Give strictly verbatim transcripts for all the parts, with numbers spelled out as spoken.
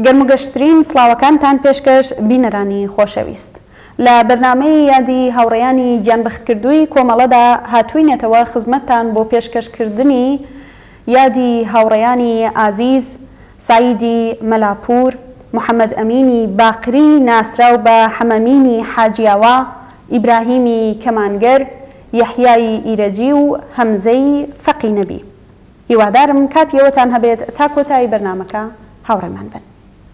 گەرمگەشترین سڵاوەکانتان پێشکەش بینەرانی خۆشەویست. لە بەرنامەی یادی هاوڕێیانی گیانبەختکردووی کۆمەڵەدا هاتووینەتەوە خزمەتتان بۆ پێشکەشکردنی یادی هاوڕێیانی ئازیز سعیدی مەلاپور، محەممەد ئەمینی باقری ناسراو بە حەمەمینی حاجیاوە، ئیبراهیمی کەمانگەر، یەحیای ئیرەجی و هەمزەی فەقی نەبی. هیوادارم کاتی ئەوەتان هەبێت تا کۆتایی بەرنامەکە هاوڕێمان بن.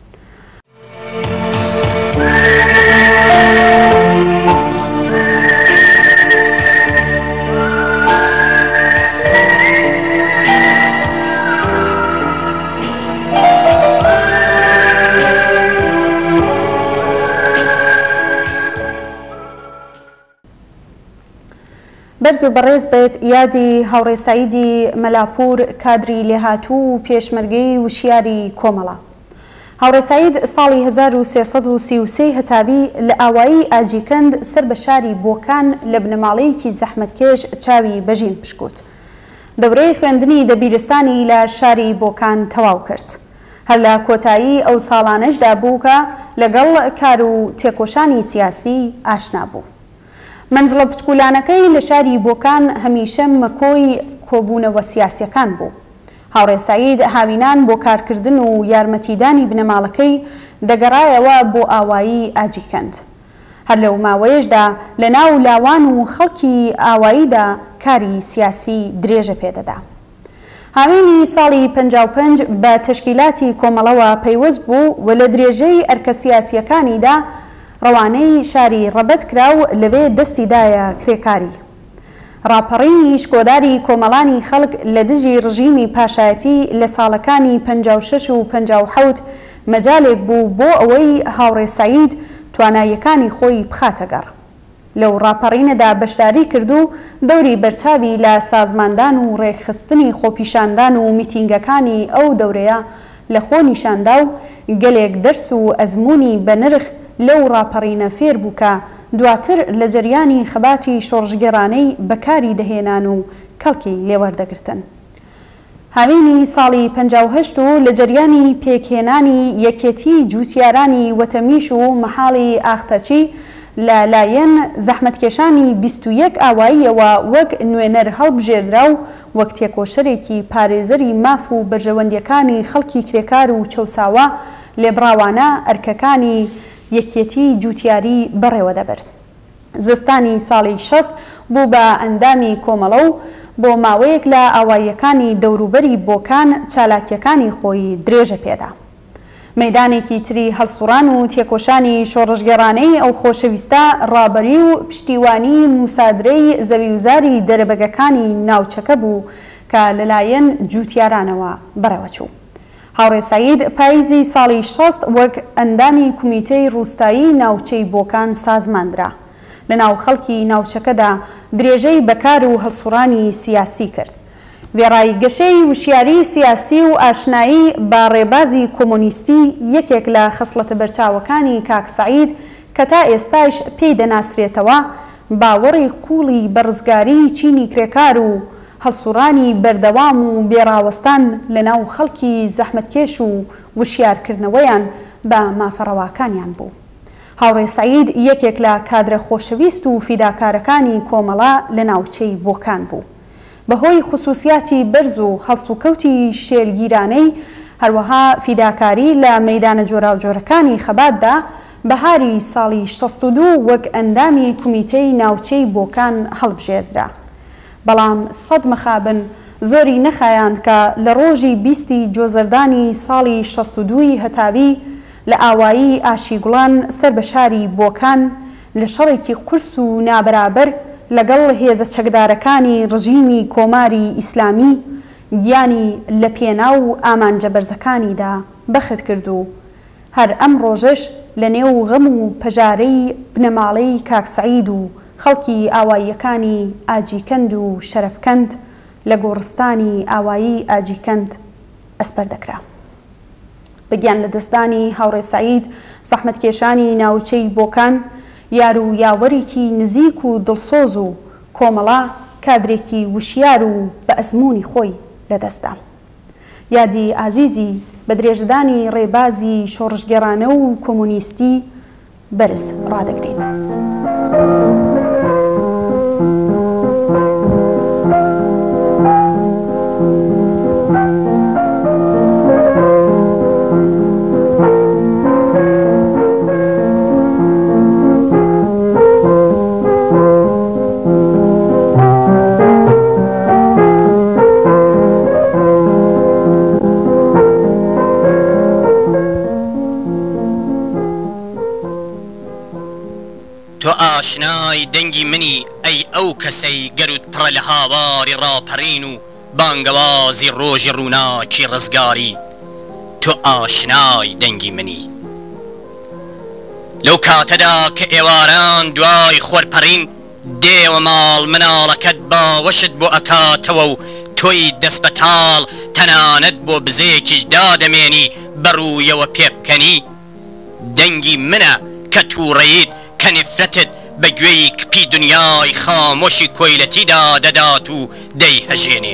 بەرز و بەڕێز بێت یادی هاوڕێ سعیدی مەلاپور کادری لێهاتوو و پێشمەرگەی وشیاری کۆمەڵە. هاوڕێ سعید ساڵی هەزار و سێسەد و سی و سێ هەتابی لە ئاوایی ئاجیکەند سەر بە شاری بۆکان لە بنەماڵەیەکی زەحمەتکێش چاوی بەژین پشکوت. دەورەی خوێندنی دەبیرستانی لە شاری بۆکان تەواو کرد. هەر لە کۆتایی ئەو ساڵانەشدا بوو کە لەگەڵ کار و تێکۆشانی سیاسی ئاشنا بوو. منزڵە پچکولانەکەی لە شاری بۆکان هەمیشە مەکۆی کۆبوونەوە سیاسیەکان بوو. هاوڕێ سعید هاوینان بۆ کارکردن و یارمەتیدانی بنەماڵەکەی دەگەڕایەوە بۆ ئاوایی ئاجیکەند. هەر لەو ماوەیەشدا لە ناو لاوان و خەڵکی ئاواییدا کاری سیاسی درێژە پێدەدا. هاوینی ساڵی پەنجا و پێنج بە تەشکیلاتی کۆمەڵەوە پەیوەست بوو و لە درێژەی ئەرکە سیاسیەکانیدا ڕەوانەی شاری ڕەبەت کرا و لەبێ دەستیدایە کرێکاری. ڕاپەڕینی شکۆداری کۆمەڵانی خەڵک لە دژی ڕژیمی پاشایەتی لە ساڵەکانی پەنجا و شەش و پەنجا و حەوت مەجالێک بوو بۆ ئەوەی هاوڕێ سعید تواناییەکانی خۆی بخاتە گەڕ. لەو ڕاپەڕینەدا بەشداری کرد و دەوری بەرچاوی لە سازماندان و ڕێکخستنی خۆپیشاندان و میتینگەکانی ئەو دەورەیە لە خۆ نیشاندا و گەلێک دەرس و ئەزمموی بە نرخ لەو ڕاپەڕینە فێر بوو کە دواتر لە جەریانی خەباتی شۆڕژگەڕانەی بەکاری دەهێنان و کەڵکی لێوەردەگرتن. هاوینی ساڵی پەنجا و هەشت و لە جەریانی پێکهێنانی یەکێتی جووتیارانی وەتەمیش و مەحاڵی ئاختەچی لە لایەن زەحمەتکێشانی بیست و یەک ئاواییەوە وەک نوێنەر هەڵبژێردرا و وەک تێکۆشەرێکی پارێزەری ماف و بەرژەوەندیەکانی خەڵکی کرێکار و چەوساوە لێبڕاوانە ئەرکەکانی یەکێتی جووتیاری بەڕێوە دەبرد. زستانی ساڵی شەست بوو بە ئەندامی کۆمەڵە و بۆ ماوەیەک لە ئاواییەکانی دەوروبەری بۆکان چالاکیەکانی خۆی درێژە پێدا. مەیدانێکی تری هەڵسوڕان و تێکۆشانی شۆڕژگەڕانەی ئەو خۆشەویستە ڕابەری و پشتیوانی موسادرەی زەویوزاری دەرەبەگەکانی ناوچەکە بوو کە لەلایەن جووتیارانەوە بەڕێوە چوو. هاوڕێ سعید پاییزی ساڵی شەست وەک ئەندامی کومیتەی ڕووستایی ناوچەی بۆکان سازماندرا. لە ناو خەڵکی ناوچەکەدا درێژەی بەکار و هەڵسوڕانی سیاسی کرد. وێڕای گەشەی وشیاری سیاسی و ئاشنایی با ڕێبازی کۆمۆنیستی یەکێک لە خەسڵەتە بەرچاوەکانی کاک سعید کە تا ئێستاش پێی دەناسرێتەوە باوەڕی قوڵی بەڕزگاری چینی کرێکار و هەڵسوڕانی بەردەوام و بێڕاوەستان لە ناو خەڵکی زەحمەتکێش و وشیارکردنەوەیان بە مافەڕەواکانیان بوو. هاوڕێ سعید یەکێک لە کادرە خۆشەویست و فیداکارەکانی کۆمەڵە لە ناوچەی بۆکان بوو. بەهۆی خصوصیاتی بەرز و هەڵس و کەوتی شێرگیرانەی هەروەها فیداکاری لە مەیدانە جۆراوجۆرەکانی خەباتدا بەهاری ساڵی شەست و دوو وەک ئەندامی کومیتەی ناوچەی بۆکان هەڵبژێردرا. بەڵام سەد مەخابن زۆری نەخایاند کە لە ڕۆژی بیستی جۆزەردانی ساڵی شەست و دووی هەتاوی لە ئاوایی ئاشیگوڵان سەر بە شاری بۆکان لە شەڕێکی قورس و نابەرابەر لەگەڵ هێزە چەکدارەکانی ڕژیمی کۆماری ئیسلامی گیانی لە پێناو و ئامانجە بەرزەکانیدا بەخت کرد و هەر ئەم ڕۆژەش لە نێو غەم و پەژارەی بنەماڵەی کاک سعید و خەڵکی ئاواییەکانی ئاجیکەند و شەرەفکەند لە گۆڕستانی ئاوایی ئاجیکەند ئەسپەر دەکرا. بەگیان لە دەستانی هاوڕێ سعید زەحمەتکێشانی ناوچەی بۆکان یار و یاوەرێکی نزیک و دڵسۆز و کۆمەڵە کادرێکی وشیار و بە ئەزمموی خۆی لەدەستدا. یادی ئازیزی بە درێژدانی ڕێبازی شۆڕژگێڕانە و کۆمونیستی بەرز ڕادەگرین. ئاشنای دەنگی منی ئەی ئەو کەسەی گەروت پڕە لە هاواری ڕاپەڕین و بانگەوازی ڕۆژی ڕووناکی ڕزگاری تۆ ئاشنای دەنگی منی لەو کاتەدا کە ئێواران دوای خۆرپەڕین دێوە ماڵ مناڵەکەت باوەشت بۆ ئەکاتەوە و تۆی دەست بەتاڵ تەنانەت بۆ بزەیەکیش دادەمێنی بەڕوویەوە پێبکەنی دەنگی منە کە تووڕەیت کە نفرەتت بە گوێی کپی دنیای خامۆشی کۆیلەتیدا دەدات و دەیهەژێنێ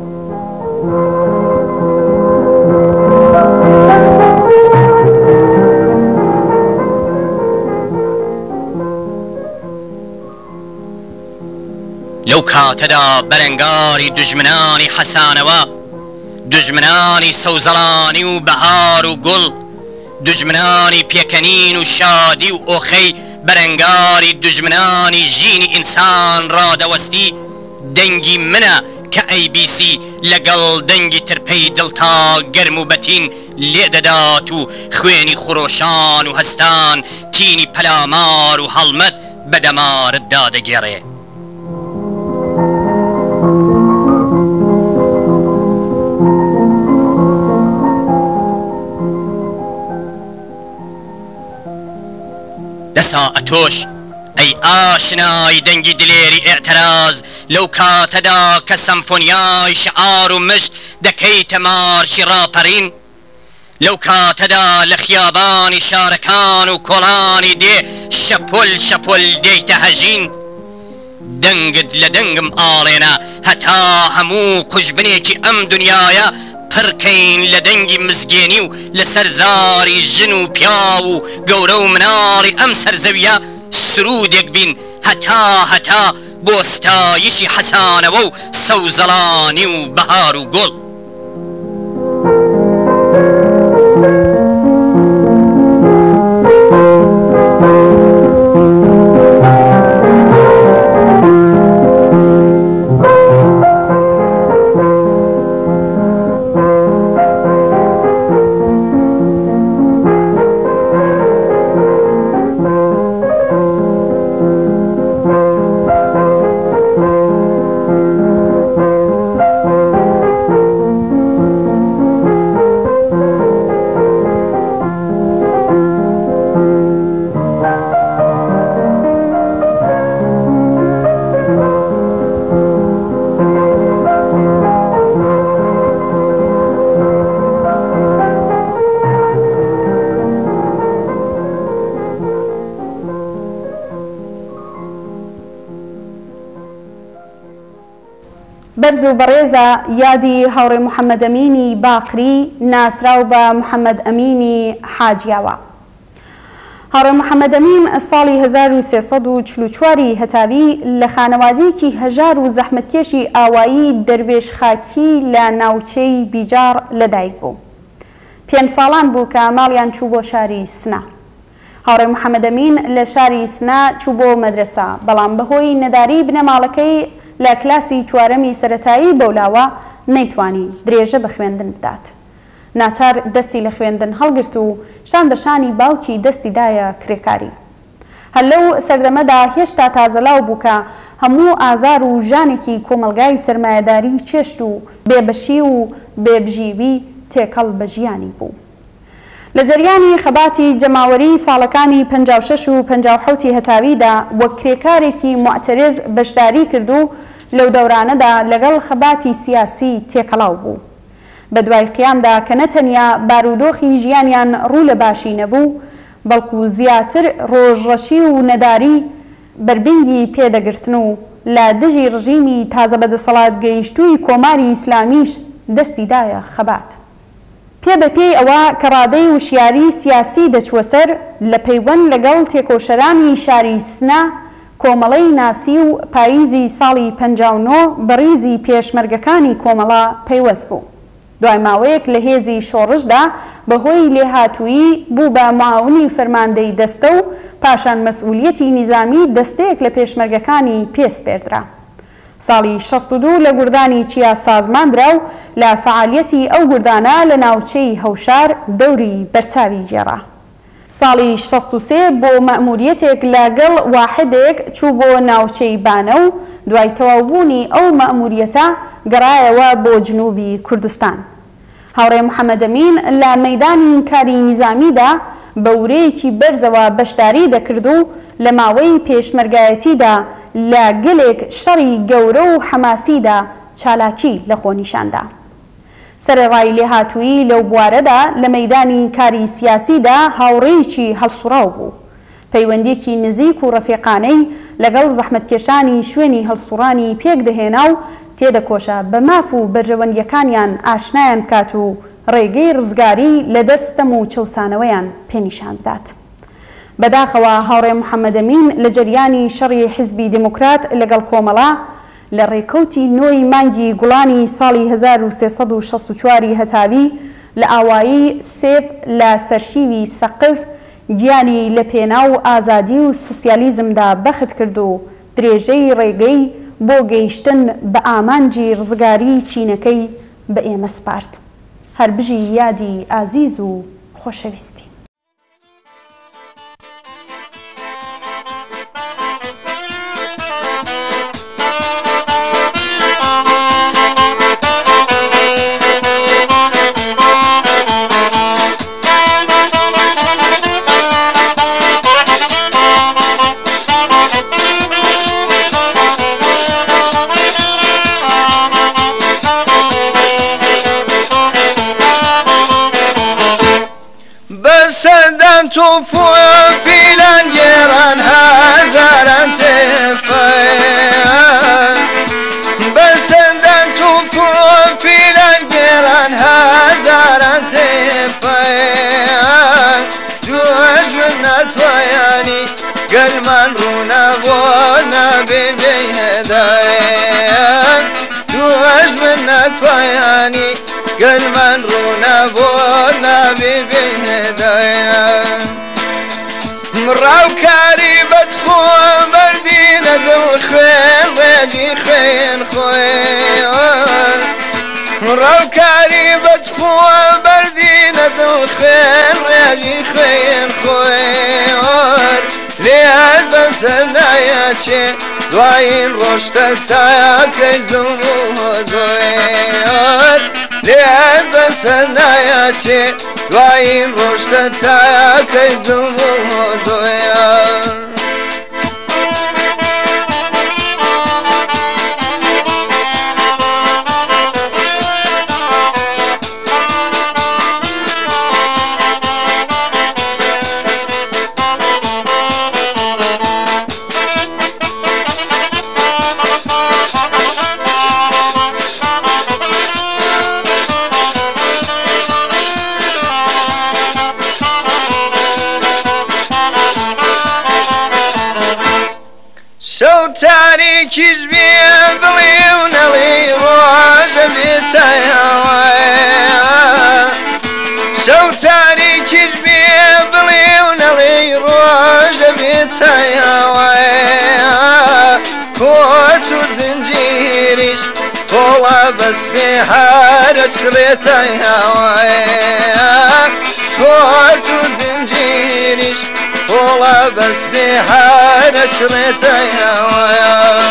لەو کاتەدا بەرەنگاری دوژمنانی حەسانەوە دوژمنانی سەوزەڵانی و بەهار و گوڵ دوژمنانی پێکەنین و شادی و ئۆخەی بەرەنگاری دوژمنانی ژینی ئینسان ڕادەوەستی دەنگی منە کە ئەی بی سی لەگەڵ دەنگی ترپەی دڵتا گەرم و بەتین لێدەدات و خوێنی خۆرۆشان و هەستان تینی پەلامار و هەڵمەت بەدەمارت دادەگێڕێ دەسا ئەتۆش ئەی ئاشنای دەنگی دلێری ئێعتراز لەو کاتەدا کە سەمفۆنیای شعار و مشت دەکەیتە مارشی ڕاپەڕین لەو کاتەدا لە خیابانی شارەکان و کۆڵانی دێ شەپۆل شەپۆل دێیتە هەژین دەنگت لە دەنگم ئاڵێنە هەتا هەموو قوژبنێکی ئەم دنیایە پڕکەین لە دەنگی مزگێنی و لەسەر زاری ژن و پیا و گەورە و مناڵی ئەم سەرزەویە سرودێک بین هەتا هەتا بۆ ستایشی حەسانەوە و سەوزەڵانی و بەهار و گوڵ بەرز و بەڕێزە یادی هاوڕێ محەممەد ئەمینی باقری ناسراو بە محەممەد ئەمینی حاجیاوە. هاوڕێ محەممەد ئەمین ساڵی هەزار و سێسەد و چل و چواری هەتاوی لە خانەوادەیەکی هەژار و زەحمەتکێشی ئاوایی دەروێش خاکی لە ناوچەی بیجار لەدایک بوو. پێنج ساڵان بوو کە ماڵیان چوو بۆ شاری سنا. هاوڕێ محەممەد ئەمین لە شاری سنا چوو بۆ مەدرسە بەڵام بەهۆی نەداری بنەماڵەکەی لە کلاسی چوارەمی سەرەتایی بەولاوە نەیتوانی درێژە بە خوێندن بدات. ناچار دەستی لە خوێندن هەڵگرت و شان بەشانی باوکی دەستی دایە کرێکاری. هەر لەو سەردەمەدا هێشتا تازەلاو بوو کە هەموو ئازار و ژانێکی کۆمەلگای سەرمایەداری چێشت و بێبەشی و بێبژیوی تێکەڵ بە ژیانی بوو. لە جەریانی خەباتی جەماوەری ساڵەکانی پەنجاو شەش و پەنجاو حەوتی هەتاویدا وەک کرێکارێکی موعتەرز بەشداری کرد و لەو دەورانەدا لەگەڵ خەباتی سیاسی تێکەڵاو بوو. بە دوای قیامدا کە نەتەنیا بارودۆخی ژیانیان ڕوو لە باشی نەبوو بەڵکو زیاتر ڕۆژڕەشی و نەداری بربنگی پێدەگرتن و لە دژی ڕژیمی تازە بەدەسەڵات گەیشتووی کۆماری ئیسلامیش دەستی دایە خەبات. تێ بە پێی ئەوە کە ڕادەی وشیاری سیاسی دەچوە سەر لە پەیوەند لەگەڵ تێکۆشەرانی شاری سنە کۆمەڵەی ناسی و پاییزی ساڵی پەنجا و نۆ بەڕیزی پێشمەرگەکانی کۆمەڵە پەیوەست بوو. دوای ماوەیەک لە هێزی شۆڕشدا بەهۆی لێهاتوویی بوو بە معاونی فەرماندەی دەستە و پاشان مەسئولیەتی نیزامی دەستەیەک لە پێشمەرگەکانی پێسپێردرا. ساڵی شەست و دوو لە گوردانی چیا سازماندرا و لە فعالیەتی ئەو گوردانە لە ناوچەی هەوشار دەوری بەرچاوی گێڕا. ساڵی شەست و سێ بۆ مەئموریەتێک لەگەڵ واحدێک چوو بۆ ناوچەی بانە و دوای تەواوبوونی ئەو مەئموریەتە گەڕایەوە بۆ جنوبی کوردستان. هاوڕێ محەممەد ئەمین لە مەیدانی کاری نیزامیدا بە ورەیەکی بەرزەوە بەشداری دەکرد و لە ماوەی پێشمەرگایەتیدا لە گەلێک شەڕی گەورە و حەماسیدا چالاکی لە خۆنیشاندا. سەرەڕای لێهاتوویی لەو بوارەدا لە مەیدانی کاری سیاسیدا هاوڕێیەکی هەڵسوڕاو بوو. پەیوەندیەکی نزیک و ڕەفیقانەی لەگەڵ زەحمەتکێشانی شوێنی هەڵسوڕانی پێک دەهێنا و تێدەکۆشە بە ماف و بەرژەوەندیەکانیان ئاشنایان کات و ڕێگەی ڕزگاری لە دەستەم و چەوسانەوەیان پێنیشان بدات. بەداخەوە هاوڕێ محەممەد ئەمین لە جەریانی شەڕی حیزبی دموکرات لەگەڵ کۆمەڵە لە ڕێکەوتی نۆی مانگی گوڵانی ساڵی هەزار و سێسەد و شەست و چواری هەتاوی لە ئاوایی سێف لە سەرشیوی سەقز گیانی لە پێنا و ئازادی و سوسیالیزمدا بەخت کرد و درێژەی ڕێگەی بۆ گەیشتن بە ئامانجی ڕزگاری چینەکەی بە ئێمە سپارد. هەر بژی یادی ئازیز و خۆشەویستی. توفو فيلان جيران هزاران تفاين بسندان توفو فيلان جيران هزاران تفاين جوش منات وياني قل من رونا بونا بيبي هداين جوش منات وياني قل من رونا بونا بيبي هداين مراو كاري بدخو بردينا دل خير ريجي خير خير مراو كاري بدخو بردينا دل خير ريجي خير خير ليهد بسرنا ياتشي دوائن روشتا تايا كيزمو زوير ليهد بسرنا ياتشي دوائن روشتا تايا كيزمو زوير تاریکیش بێ بڵێ و نەڵێ ڕۆژە بێتە هەوای شەو تاریکیش بێ بڵێ و نەڵێ ڕۆژە بێتە هەوای کۆت و زنجیریش کۆڵە بەسمێ هەرە چڕێتە هەوای کۆت و زنجیریش کۆڵە بەسمێ هەرە چڕێتە هەوای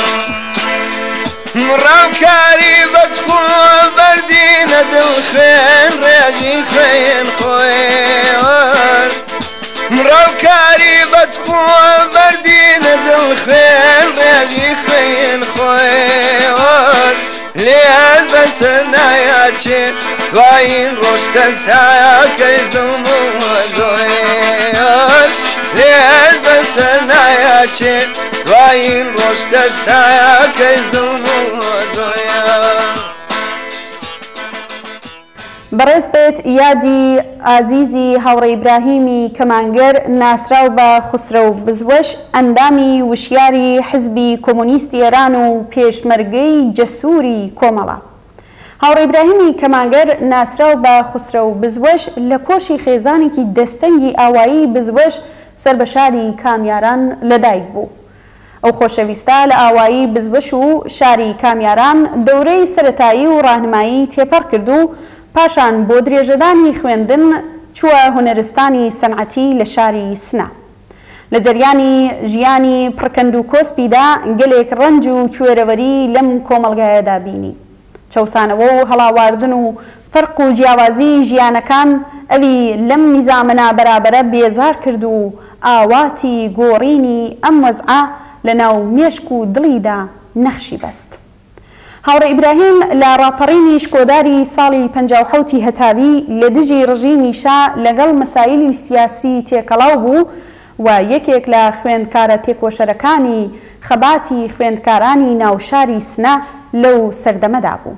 مڕاو کاری بەدخۆ بەردینە دڵ خوێن ڕێژی خوێن خۆێوەر مڕاو کاری بەدخۆ بەردینە دڵ خوێن ڕێژی خوێن خۆێوەر لێت بەسەر نایاچێ دوایین ڕۆشتە تاکەی زڵمووە زۆر لێت بەسەر نایاچێ دوایین ڕۆشتە تاکەی زڵمووە زۆر بەڕێز بێت یادی ئازیزی هاوڕێ ئیبراهیمی کەمانگەر ناسراو بە خوسرە و بزوەش ئەندامی وشیاری حزبی کۆمۆنیستی ئێران و پێشمەرگەی جەسووری کۆمەڵە. هاوڕێ ئیبراهیمی کەمانگەر ناسراو بە خوسرە و بزوەش لە کۆشی خێزانێکی دەستەنگی ئاوایی بزوەش سەربەشاری کامیاران لەدایک بوو. ئەو خۆشەویستە لە ئاوایی بزوەش و شاری کامیاران دەورەی سەرەتایی و ڕاهنمایی تێپەڕ کرد و پاشان بۆ درێژەدانی خوێندن چووە هونەرستانی سەنعەتی لە شاری سنە. لە جەریانی ژیانی پڕکەند و کۆسپیدا گەلێک ڕەنج و کوێرەوەری لەم کۆمەڵگایەدا بینی. چەوسانەوە و هەڵاواردن و فەرق و جیاوازی ژیانەکان ئەوی لەم نیزامە نابەرابەرە بێزار کرد و ئاواتی گۆڕینی ئەم وەزعە لە ناو مێشک و دڵیدا نەخشی بەست. هاوڕێ ئیبراهیم لە ڕاپەڕینی شکۆداری ساڵی پەنجا و حەوتی هەتاوی لە دژی ڕژیمیشا لەگەڵ مەسایلی سیاسی تێکەڵاو بوو و یەکێک لە خوێندکارە تێکۆشەرەکانی خەباتی خوێندکارانی ناوشاری سنە لەو سەردەمەدا بوو.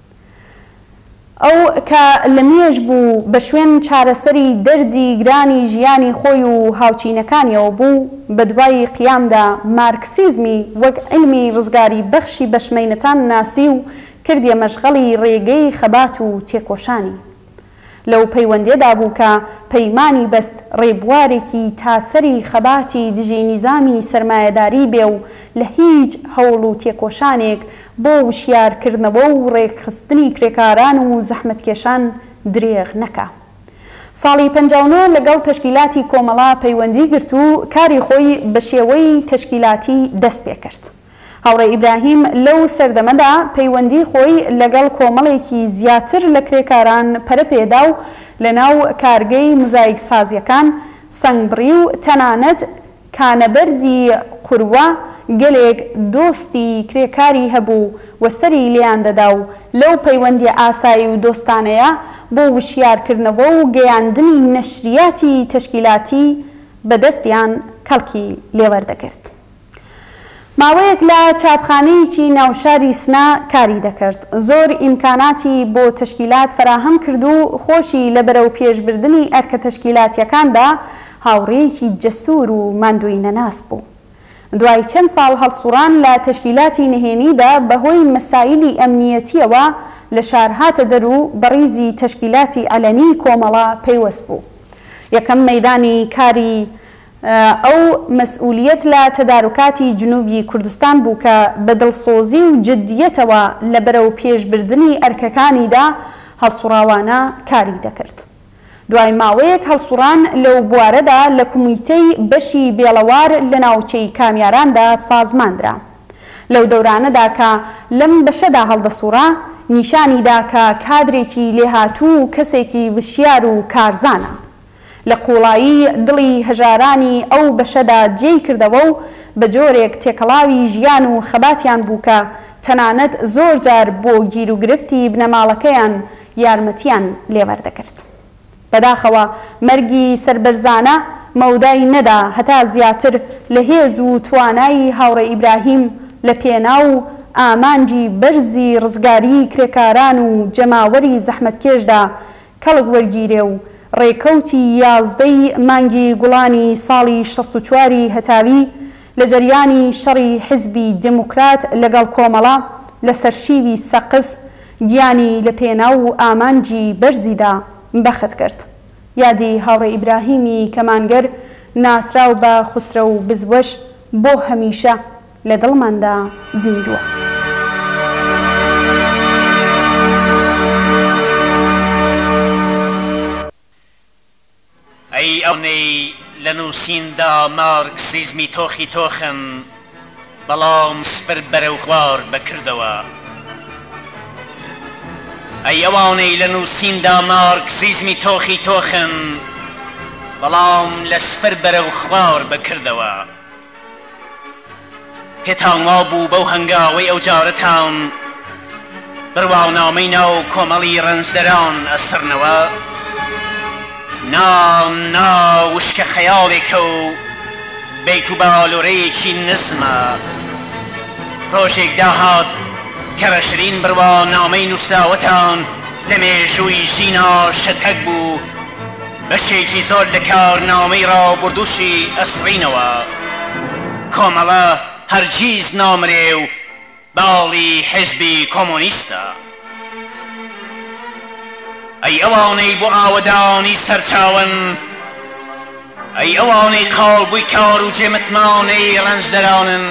ئەو کە لە مێژ بوو بە شوێن چارەسەری دەردی گرانی ژیانی خۆی و هاوچینەکانیەوە بوو، بە دوای قیامدا مارکسیزمی وەک علمی ڕزگاری بەخشی بەشمەینەتان ناسی و کردیە مەشغەڵی ڕێگەی خەبات و تێکۆشانی. لەو پەیوەندێدا بوو کە پەیمانی بەست ڕێبوارێکی تاسەری خەباتی دژی نیزامی سەرمایەداری بێ و لە هیچ هەوڵ و تێکۆشانێک بۆ وشیارکردنەوە و ڕێکخستنی کرێکاران و زەحمەتکێشان درێغ نەکا. ساڵی پەنجا و نۆ لەگەڵ تەشکیلاتی کۆمەڵا پەیوەندی گرت و کاری خۆی بە شێوەی تەشکیلاتی دەست پێ کرد. هاوڕێ ئیبراهیم لەو سەردەمەدا پەیوەندی خۆی لەگەڵ کۆمەڵێکی زیاتر لە کرێکاران پەرەپێدا و لە ناو کارگەی موزاییک سازیەکان سەنگبڕی و تەنانەت کانەبەردی قوروە گەلێک دۆستی کرێکاری هەبوو وەستەری لێیان دەدا و لەو پەیوەندی ئاسایی و دۆستانەیە بۆ وشیارکردنەوە و گەیاندنی نەشریاتی تەشکیلاتی بەدەستیان کەڵکی لێوەردەگرت. ماوەیەک لە چاپخانەیەکی ناوشاری سنە کاری دەکرد. زۆر ئیمکاناتی بۆ تەشکیلات فراهەم کرد و خۆشی لە بەرەو پێشبردننی ئەرکە تەشکیلاتیەکاندا هاوڕێیەکی جەسوور و ماندووی نەناس بوو. دوای چەند ساڵ هەڵسوڕان لە تەشکیلاتی نهێنیدا بەهۆی مەسایلی ئەمنیەتیەوە لە شار هاتە دەرو بەڕیزی تەشکیلاتی عەلەنی کۆمەڵا پەیوەست بوو. یەکەم مەیدانی کاری ئەو مەسئولیەت لە تەدارکاتی جنوبی کوردستان بوو کە بە دڵسۆزی و جدیەتەوە لە بەرەو پێشبردننی ئەرکەکانیدا هەڵسوڕاوانە کاری دەکرد. دوای ماوەیەک هەڵسوڕان لەو بوارەدا لە کومیتەی بەشی بێڵەوار لە ناوچەی کامیاراندا سازماندرا. لەو دەورانەدا کە لەم بەشەدا هەڵدەسوڕا نیشانیدا کە کادرێکی لێهاتوو و کەسێکی وشیار و کارزانە. لە قوڵایی دڵی هەژارانی ئەو بەشەدا جێی کردەوە و بە جۆرێک تێکەڵاوی ژیان و خەباتیان بوو کە تەنانەت زۆر جار بۆ گیر و گرفتی بنەماڵەکەیان یارمەتیان لێوەردەکرد. بەداخەوە مەرگی سربەرزانە مەودای نەدا هەتا زیاتر لە هێز و توانایی هاوڕێ ئیبراهیم لە پێناو ئامانجی بەرزی ڕزگاری کرێکاران و جەماوەری زەحمەتکێشدا کەڵک وەرگیرێ و ڕێکەوتی یازدەی مانگی گوڵانی ساڵی شەست و چواری هەتاوی لە جەریانی شەڕی حزبی دموکرات لەگەڵ کۆمەڵا لە سەرشیوی سەقز گیانی لە پێناو و ئامانجی بەرزیدا بەخت کرد. یادی هاوڕێ ئیبراهیمی کەمانگەر ناسراو بە خوسرە و بزوەش بۆ هەمیشە لە دڵماندا زیندووە. ئەی ئەونەی لە نووسیندا مارکسیزمی تۆخی تۆخن بەڵام سپر بەرەو خوار بەکردەوە. ئەی ئەوانەی لە نووسیندا مارکسیزمی تۆخی تۆخن بەڵام لە سپر بەرەو خوار بەکردەوە. پێتان وا بوو بەو هەنگاوەی ئەو جارەتان بڕواونامەی ناو کۆمەڵی ڕەنجدەران ئەسرنەوە. نام نا وشکە خەیاڵێکە و بیت و باڵۆرەیەکی نزمە. ڕۆژێک داهات کە بەشرین بڕوا نامەی نووسراوەتان لە مێژووی ژینا شەتەک بوو بەشێکی زۆر لە کارنامەی ڕابردووشی ئەسڕینەوە کۆمەڵە هەرگیز نامرێ و باڵی حیزبی کۆمۆنیستە ئەی ئەوانەی بۆ ئاوەدانی سەرچاون ئەی ئەوانەی قاڵبووی کار و جێمتمانەی ڕەنجدەرانن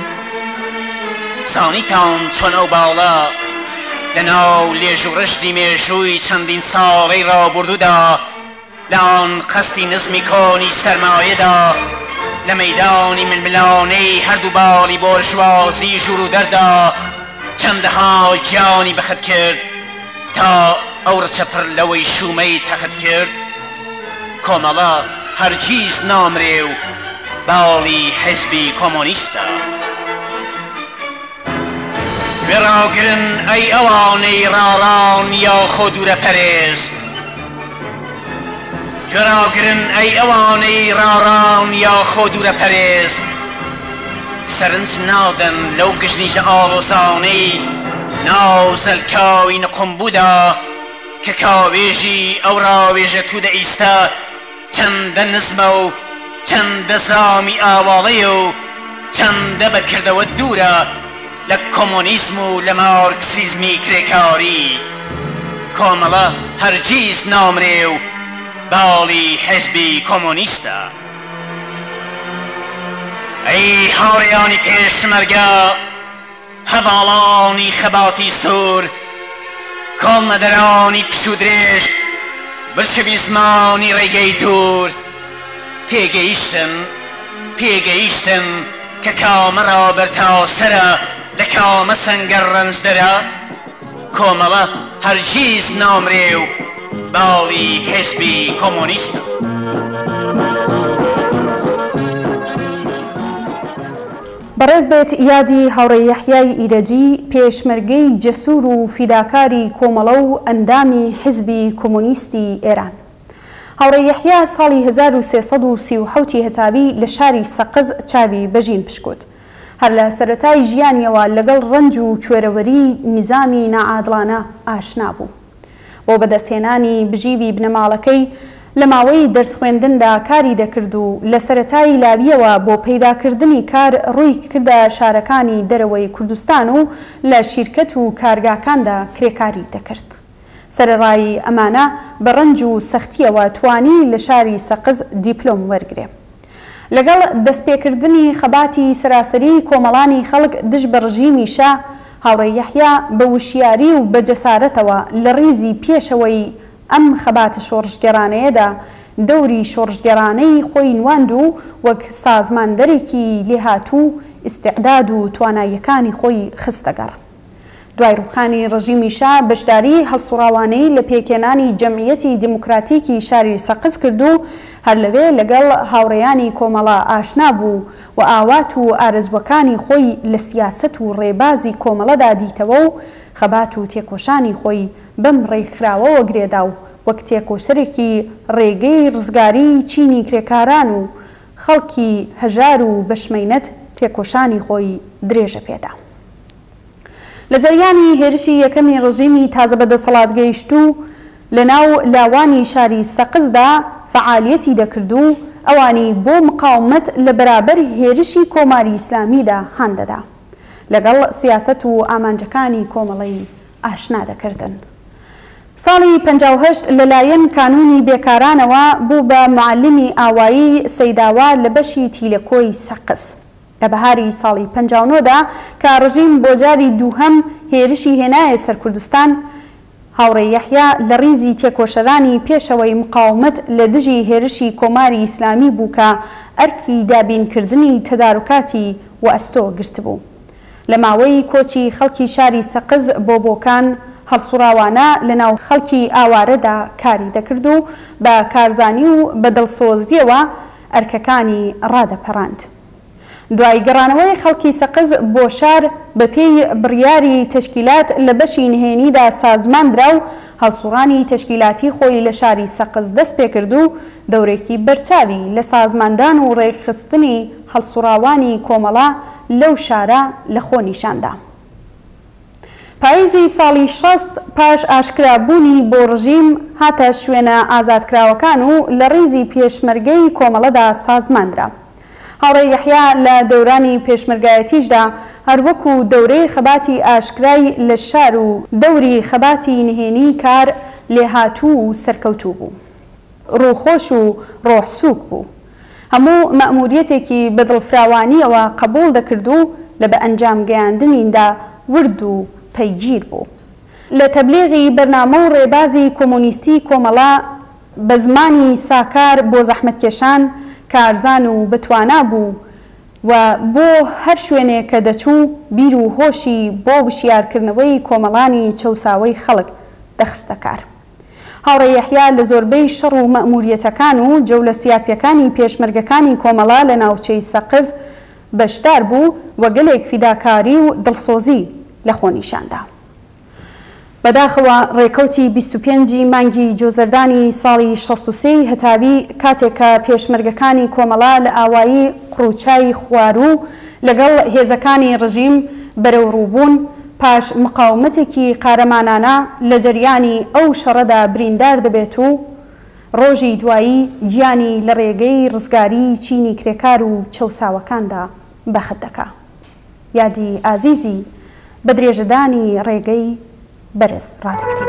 زانیتان چۆن ئەو باڵە لە ناو لێژ و ڕشتی مێژووی چەندین ساڵەی ڕابردوودا لەان قەستی نزمی کۆنی سەرمایەدا لە مەیدانی ململانەی هەردوو باڵی بۆرژوازی ژوور و دەردا چەندەها گیانی بەخت کرد تا ئەو ڕچەپڕ لەوەی شومەی تەخت کرد کۆمەڵە هەرگیز نامرێ و باڵی حیزبی کۆمۆنیستە گوێڕاگرن ئەی ئەوانەی ڕاڕان یاخۆ دوورە پەرێز گوێڕاگرن ئەی ئەوانەی ڕاڕان یاخۆ دوورە پەرێز سەرنج نادەن لەو گژنیژە ئاڵۆزانەی ناو زەلکاوی نقمبوودا کە کاوێژی ئەو ڕاوێژە تو دەئیستە چەندە نزمە و چەندە زامی ئاواڵەیە و چەندە بەکردەوە دوورە لە کۆمۆنیزم و لە مارکسیزمی کرێکاری کۆمەڵە هەرگیز نامرێ و باڵی حیزبی کۆمۆنیستە ئەی هاوڕێیانی پێشمەرگە هەڤاڵانی خەباتی سوور کۆڵنەدەرانی پیش و درێژ بەشەوی زمانی ڕێگەی دوور تێگەیشتن پێگەیشتن کە کامە ڕابەرتاسەرە لە کامە سەنگەر ڕەنجدەرە کۆمەڵە هەرگیز نامرێ و باڵی حیزبی کۆمۆنیستە بەڕێز بێت یادی هاوڕێی یەحیای ئیرەجی پێشمەرگەی جەسوور و فیداکاری کۆمەڵە و ئەندامی حیزبی کۆمۆنیستی ئێران هاوڕێی یەحیا ساڵی هەزار و سێسەد و سی و حەوتی هەتاوی لە شاری سەقز چاوی بەژین پشکوت هەر لە سەرەتای ژیانیەوە لەگەڵ ڕەنج و کوێرەوەری نیزامی نائادڵانە ئاشنا بوو بۆ بەدەستهێنانی بژیوی بنەماڵەکەی لە ماوەی دەرس خوێندندا کاری دەکرد و لە سەرەتای لاویەوە بۆ پەیداکردنی کار ڕووی کردە شارەکانی دەرەوەی کوردستان و لە شیرکەت و کارگاکاندا کرێکاری دەکرد سەرەڕای ئەمانە بە ڕەنج و سەختیەوە توانی لە شاری سەقز دیپلۆم وەرگرێ لەگەڵ دەستپێکردنی خەباتی سەراسەری کۆمەڵانی خەڵک دژ بە ڕژیمی شا هاوڕێی یەحیا بە وشیاری و بە جەسارەتەوە لە ڕیزی پێشەوەی ئەم خەباتە شۆڕژگەرانەیەدا دەوری شۆڕژگەرانەی خۆی نواند و وەک سازماندەرێکی لێهاتوو ئیستیعداد و تواناییەکانی خۆی خستەگەڕ دوای ڕووخانی ڕژیمی شا بەشداری هەڵسوڕاوانەی لە پێکێنانی جەمعیەتی دیموکراتیکی شاری سەقز کرد و هەر لەوێ لەگەڵ هاوڕێیانی کۆمەڵە ئاشنا بوو و ئاوات و ئارەزوەکانی خۆی لە سیاسەت و ڕێبازی کۆمەڵەدا دیتەوە و خەبات و تێکۆشانی خۆی بەم ڕێکخراوەوە گرێدا و وەک تێکۆشەرێکی ڕێگەی ڕزگاری چینی کرێکاران و خەڵکی هەژار و بەشمەینەت تێکۆشانی خۆی درێژە پێدا لە جەریانی هێرشی یەکەمی ڕژیمی تازە بەدەسەڵات گەیشت و لە ناو لاوانی شاری سەقزدا فعالیەتی دەکرد و ئەوانی بۆ مقاومەت لە بەرابەر هێرشی کۆماری ئیسلامیدا هەندەدا لەگەڵ سیاسەت و ئامانجەکانی کۆمەڵەی ئاشنا دەکردن ساڵی پەنجا و هەشت لەلایەن کانونی بێکارانەوە بوو بە معلمی ئاوایی سەیداوا لە بەشی تیلەکۆی سەقز لە بەهاری ساڵی پەنجا و نۆدا کە ڕژیم بۆ جاری دووهەم هێرشی هێنایە سەر کوردستان هاوڕێی یەحیا لە ڕیزی تێکۆشەرانی پێشەوەی مقاومەت لە دژی هێرشی کۆماری ئیسلامی بوو کە ئەرکی دابینکردنی تەدارکاتی و ئەستۆ گرت بوو لە ماوەی کۆچی خەڵکی شاری سەقز بۆ بۆکان هەڵسوڕاوانە لە ناو خەڵکی ئاوارەدا کاری دەکرد و بە کارزانی و بەدڵسۆزیەوە ئەرکەکانی ڕادەپەڕاند دوای گەڕانەوەی خەڵکی سەقز بۆ شار بە پێی بڕیاری تەشکیلات لە بەشی نهێنیدا سازماندرا و هەڵسوڕانی تەشکیلاتی خۆی لە شاری سەقز دەست پێکرد و دەورێکی بەرچاوی لە سازماندان و ڕێکخستنی هەڵسوڕاوانی کۆمەڵە لەو شارە لە خۆ نیشاندا پاییزی ساڵی شەست پاش ئاشکرابوونی بۆ ڕژیم هاتە شوێنە ئازادکراوەکان و لە ڕیزی پێشمەرگەی کۆمەڵەدا سازماندرا. هاوڕێ یەحیا لە دەورانی پێشمەرگایەتیشدا هەروەکو دەورەی خەباتی ئاشکرای لە شار و دەوری خەباتی نهێنی کار لێهاتوو و سەرکەوتوو بوو. ڕووخۆش و ڕۆحسووک بوو. هەموو مەئموریەتێکی بەدڵفراوانیەوە قبول دەکرد و لە بە ئەنجام گەیاندنیندا ورد و پەیگیر بوو. لە تەبلیغی بەرنامە و ڕێبازی کۆمۆنیستی کۆمەڵا بە زمانی ساکار بۆ زەحمەتکێشان کارزان و بتوانا بوو و بۆ هەر شوێنێک کە دەچوو بیر و هۆشی بۆ وشیارکردنەوەی کۆمەڵانی چەوساوەی خەڵک دەخستە کار. هاوڕێ یەحیا لە زۆربەی شەڕ و مەئموریەتەکان و جەولە سیاسیەکانی پێشمەرگەکانی کۆمەڵا لە ناوچەی سەقز بەشدار بوو و گەلێک فیداکاری و دڵسۆزی لە خۆنیشاندا. بەداخەوە ڕێکەوتی بیست و پێنجی مانگی جۆزەردانی ساڵی شەست و سێ هەتاوی کاتێک کە پێشمەرگەکانی کۆمەڵا لە ئاوایی قڕوچای خوار و لەگەڵ هێزەکانی ڕژیم بەرەو ڕووبوون پاش مقاومەتێکی قارەمانانە لە جەریانی ئەو شەڕەدا بریندار دەبێت و ڕۆژی دوایی گیانی لە ڕێگەی ڕزگاری چینی کرێکار و چەوساوەکاندا بەخت دەکا. یادی ئازیزی بە درێژەدانی ڕێگەی بەرز ڕادەگرین.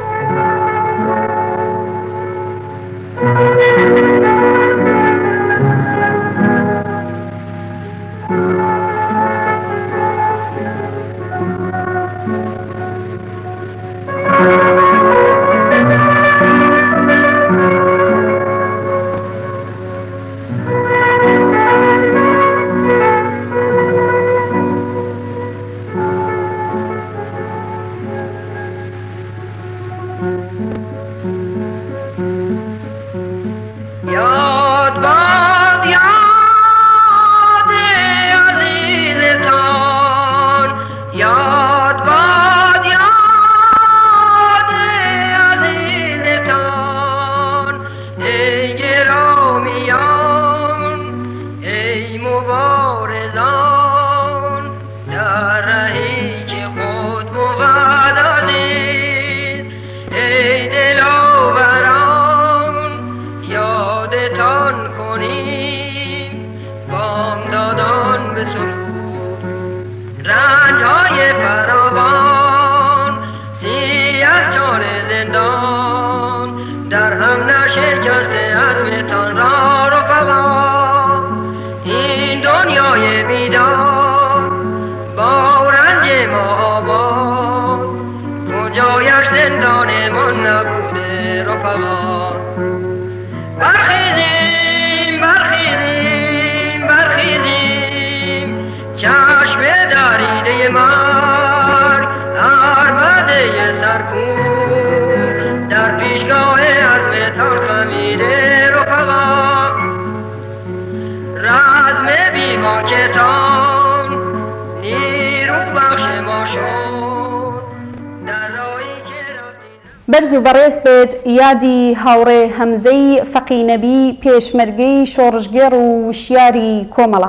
بەرز و بەڕێز بێت یادی هاوڕێ هەمزەی فەقی نەبی پێشمەرگەی شۆڕژگێڕ و وشیاری کۆمەڵە.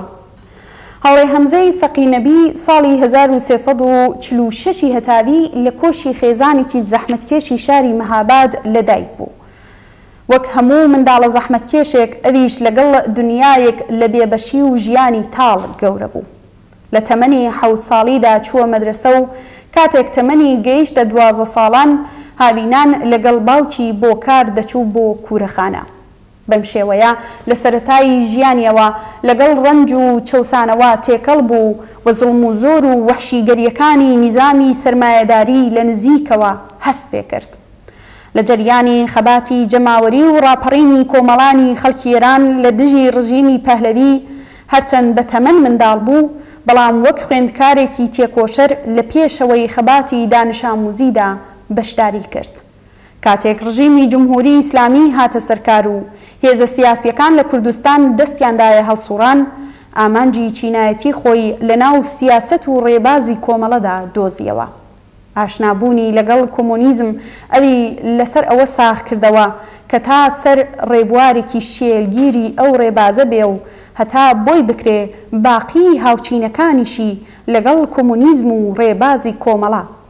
هاوڕێ هەمزەی فەقی نەبی ساڵی هەزار و سێسەد و چل و شەشی هەتاوی لە کۆشی خێزانێکی زەحمەتکێشی شاری مەهاباد لەدایک بوو. وەک هەموو منداڵە زەحمەتکێشێک ئەویش لەگەڵ دنیایەک لە بێبەشی و ژیانی تاڵ گەورە بوو. لە تەمەنی حەوت ساڵیدا چووە مەدرسە و کاتێک تەمەنی گەیشتە دوازدە ساڵان هاوینان لەگەڵ باوکی بۆ کار دەچوو بۆ کوورەخانە. بەم شێوەیە لە سەرەتایی ژیانیەوە لەگەڵ ڕەنج و چەوسانەوە تێکەڵ بوو و زوڵم و زۆر و وەحشیگەریەکانی نیزامی سەرمایەداری لە نزیکەوە هەست پێ کرد. لە جەریانی خەباتی جەماوەری و ڕاپەڕینی کۆمەڵانی خەڵکی ئێران لە دژی ڕژیمی پەهلەوی هەرچەند بە تەمەن منداڵ بوو بەڵام وەک خوێندکارێکی تێکۆشەر لە پێشەوەی خەباتی دانشآموزیدا بەشداری کرد. کاتێک ڕژیمی جمهوری ئیسلامی هاتە سەرکار و هێزە سیاسیەکان لە کوردستان دەستیاندایە هەڵسوڕان ئامانجی چینایەتی خۆی لە ناو سیاسەت و ڕێبازی کۆمەڵەدا دۆزیەوە. ئاشنابوونی لەگەڵ کۆمۆنیزم ئەوی لەسەر ئەوە ساخ کردەوە کە تا سەر ڕێبوارێکی شێلگیری ئەو ڕێبازە بێ و هەتا بۆی بکرێ باقی هاوچینەکانیشی لەگەڵ کۆمۆنیزم و ڕێبازی کۆمەڵە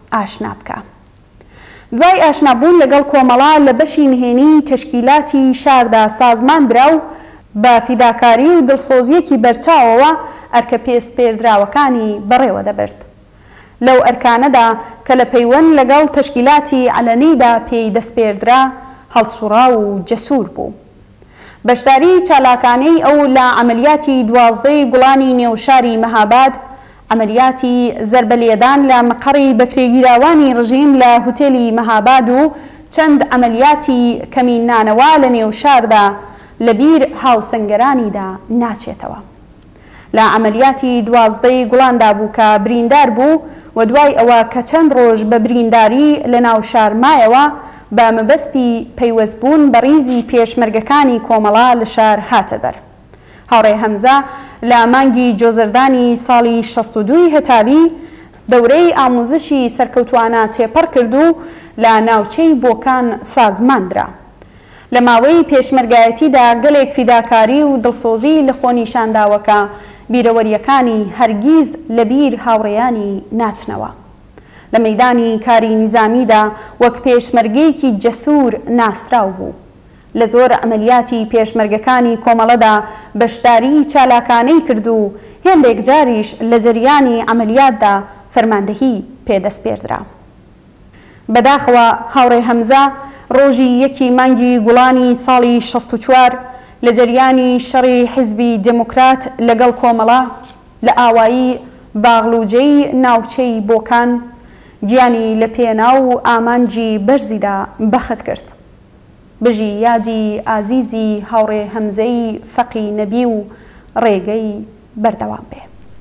ئاشنا بکە. دوای ئاشنابوون لەگەڵ کۆمەڵا لە بەشی نهێنی تەشکیلاتی شاردا سازمان درا و بە فیداکاری و دڵسۆزیەکی بەرچاوەوە ئەرکە پێسپێردراوەکانی بەڕێوە دەبرد. لەو ئەرکانەدا کە لە پەیوەند لەگەڵ تەشکیلاتی عەلەنیدا پێی دەستپێردرا هەڵسوڕا و جەسوور بوو. بەشداری چالاکانەی ئەو لە عەمەلیاتی دوازدەی گوڵانی نێوشاری مەهاباد، عملیاتی زەربەلێدان لە مەقەڕی بەکرێگیراوانی ڕژیم لە هوتێلی مەهاباد و چەند عملیاتی کەمینانەوە لە نێوشاردا لەبیر هاوسەنگەرانیدا ناچێتەوە. لە عملیاتی دوازدەی گوڵاندا بوو کە بریندار بوو و دوای ئەوە کە چەند ڕۆژ بە برینداری لە ناو شار مایەوە بە مەبەستی پەیوەستبوون بە ڕیزی پێشمەرگەکانی کۆمەڵا لە شار هاتە دەر. هاوڕێ هەمزە لە مانگی جۆزەردانی ساڵی شەست و دووی هەتاوی دەورەی ئاموزشی سەرکەوتوانە تێپەڕ کرد و لە ناوچەی بۆکان سازماندرا. لە ماوەی پێشمەرگایەتیدا گەلێک فیداکاری و دڵسۆزی لە خۆنیشانداوەکە بیرەوەریەکانی هەرگیز لە بیر هاوڕێیانی ناچنەوە. لە مەیدانی کاری نیزامیدا وەک پێشمەرگەیەکی جەسوور ناسراو بوو. لە زۆر عملیاتی پێشمەرگەکانی کۆمەڵەدا بەشداری چالاکانەی کرد و هێندێک جاریش لە جەریانی عملیاتدا فەرماندەهی پێدەست پێردرا. بەداخەوە هاوڕێ هەمزە ڕۆژی یەکی مانگی گوڵانی ساڵی شەست و چوار لە جەریانی شەڕی حیزبی دموکرات لەگەڵ کۆمەڵا لە ئاوایی باغلوجەی ناوچەی بۆکان گیانی لە پێناو و ئامانجی بەرزیدا بەخت کرد. بژی یادی ئازیزی هاوڕێ هەمزەی فەقی نەبی و ڕێگەی بەردەوام بێ.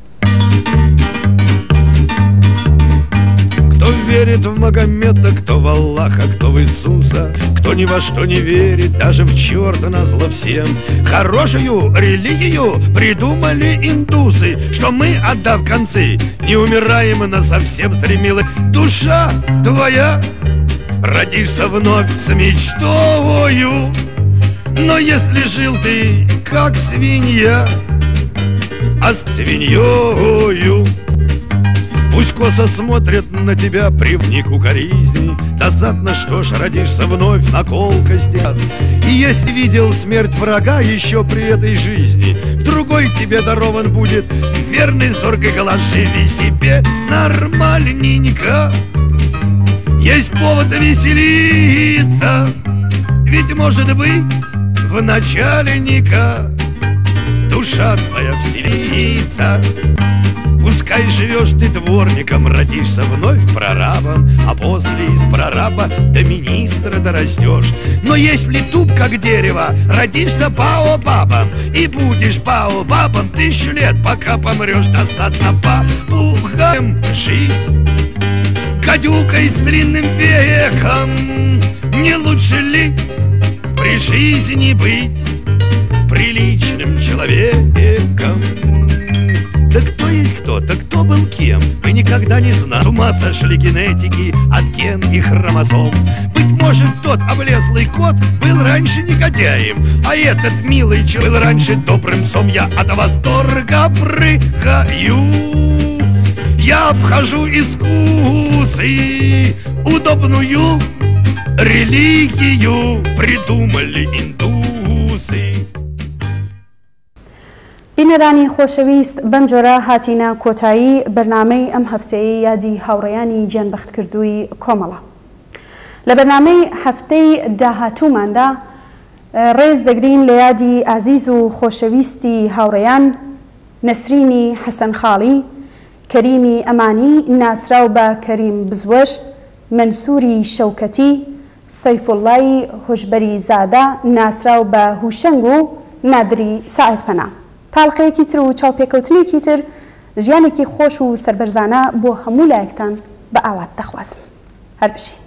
Кто верит в Магомета, кто в Аллаха, кто в Иисуса, кто ни во что не верит, даже в черта назло всем. Хорошую религию придумали индусы, что мы, отдав концы, не умираем и насовсем стремилась. Душа твоя, родишься вновь с мечтою, но если жил ты, как свинья, а с свиньёю, пусть косо смотрят на тебя, привник укоризни. Досадно, что ж родишься вновь на колкости. И если видел смерть врага еще при этой жизни, в другой тебе дарован будет верный зоркий глаз. Живи себе нормальненько, есть повод веселиться, ведь может быть в начальника душа твоя вселится. Пускай живешь ты дворником, родишься вновь прорабом, а после из прораба до министра дорастешь. Но если туп как дерево, родишься баобабом и будешь баобабом тысячу лет, пока помрешь. Досадно попугаем жить, гадюкой с длинным веком. Не лучше ли при жизни быть приличным человеком? Да кто есть кто, да кто был кем, мы никогда не знаем. С ума сошли генетики от ген и хромосом. Быть может, тот облезлый кот был раньше негодяем, а этот милый человек был раньше добрым псом. Я от восторга прыгаю, я обхожу искусы, удобную религию придумали индусы. بینەرانی خۆشەویست بەم جۆرە هاتینە کۆتایی بەرنامەی ئەم هەفتەیە یادی هاوڕێیانی گیانبەختکردووی کۆمەڵە. لە بەرنامەی هەفتەی داهاتووماندا ڕێز دەگرین لە یادی ئازیز و خۆشەویستی هاوڕێیان نەسرینی حەسەن خاڵی، کەریمی ئەمانی ناسراو بە کەریم بزوەش، مەنسووری شەوکەتی، سەیفوڵڵای هۆشبەری زادە ناسراو بە هوشەنگ و نادری ساعید پەنا. تاڵقەیەکی تر و چاوپێکەوتنێکی تر ژیانێکی خۆش و سەربەرزانە بۆ هەموو لایەکتان بە ئاوات دەخوازم. هەر بژین.